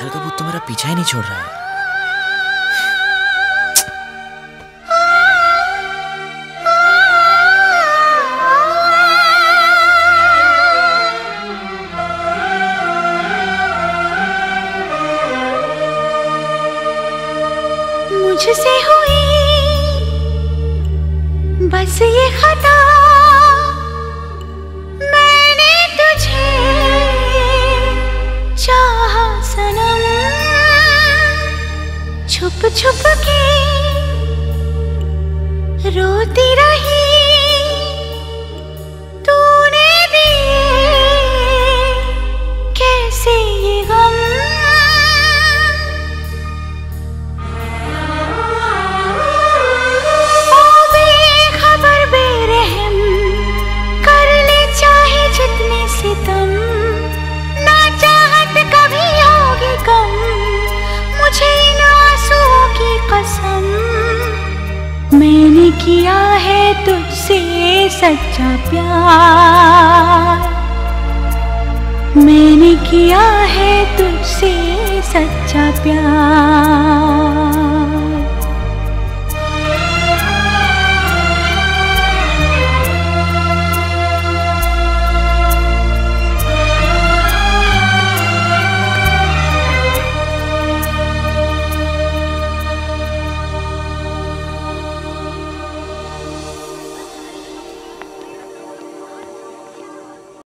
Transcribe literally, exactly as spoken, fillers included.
घायल का भूत तो मेरा पीछा ही नहीं छोड़ रहा है। मुझसे हुई बस ये खता, मैंने तुझे चाहा सनम, छुप छुप के रोती रही, तूने दिए कैसे ये गम। ना चाहत कभी होगी कम, मुझे इन आंसुओं की कसम। मैंने किया है तुझसे सच्चा प्यार, मैंने किया है तुझसे सच्चा प्यार।